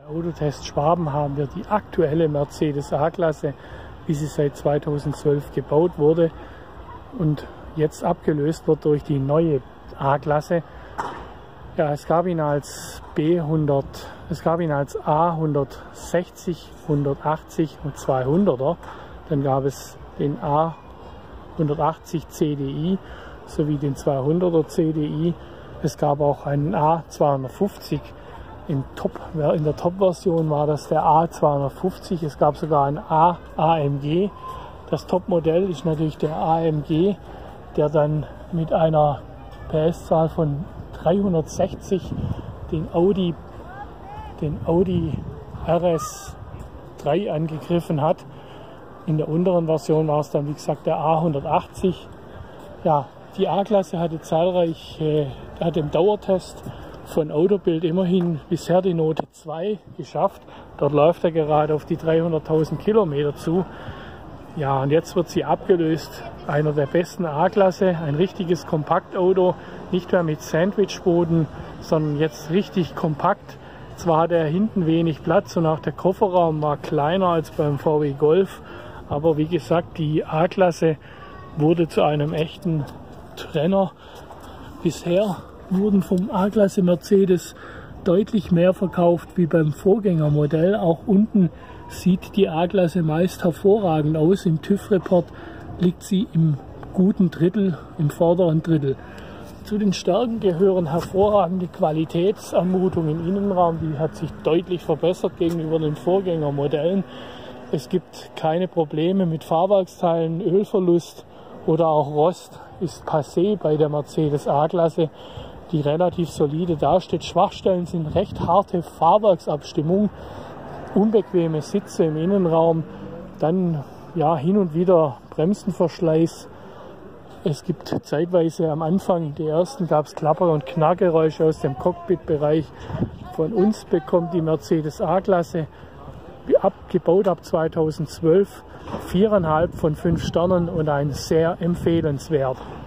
Autotest Schwaben haben wir die aktuelle Mercedes A-Klasse, wie sie seit 2012 gebaut wurde und jetzt abgelöst wird durch die neue A-Klasse. Ja, es gab ihn als A160, 180 und 200er. Dann gab es den A180 CDI sowie den 200er CDI. Es gab auch einen A250. In der Top-Version war das der A250. Es gab sogar ein AMG. Das Top-Modell ist natürlich der AMG, der dann mit einer PS-Zahl von 360 den Audi RS3 angegriffen hat. In der unteren Version war es dann, wie gesagt, der A180. Ja, die A-Klasse hatte im Dauertest von Autobild immerhin bisher die Note 2 geschafft. Dort läuft er gerade auf die 300.000 Kilometer zu. Ja, und jetzt wird sie abgelöst. Einer der besten A-Klasse, ein richtiges Kompaktauto, nicht mehr mit Sandwichboden, sondern jetzt richtig kompakt. Zwar hat er hinten wenig Platz und auch der Kofferraum war kleiner als beim VW Golf, aber wie gesagt, die A-Klasse wurde zu einem echten Trenner. Bisher wurden vom A-Klasse Mercedes deutlich mehr verkauft wie beim Vorgängermodell. Auch unten sieht die A-Klasse meist hervorragend aus. Im TÜV-Report liegt sie im guten Drittel, im vorderen Drittel. Zu den Stärken gehören hervorragende Qualitätsanmutung im Innenraum. Die hat sich deutlich verbessert gegenüber den Vorgängermodellen. Es gibt keine Probleme mit Fahrwerksteilen, Ölverlust oder auch Rost ist passé bei der Mercedes A-Klasse, die relativ solide dasteht. Schwachstellen sind recht harte Fahrwerksabstimmung, unbequeme Sitze im Innenraum, dann ja hin und wieder Bremsenverschleiß. Es gibt zeitweise am Anfang, die ersten, gab es Klapper- und Knarrgeräusche aus dem Cockpitbereich. Von uns bekommt die Mercedes A-Klasse, gebaut ab 2012, 4,5 von 5 Sternen und ein sehr empfehlenswert.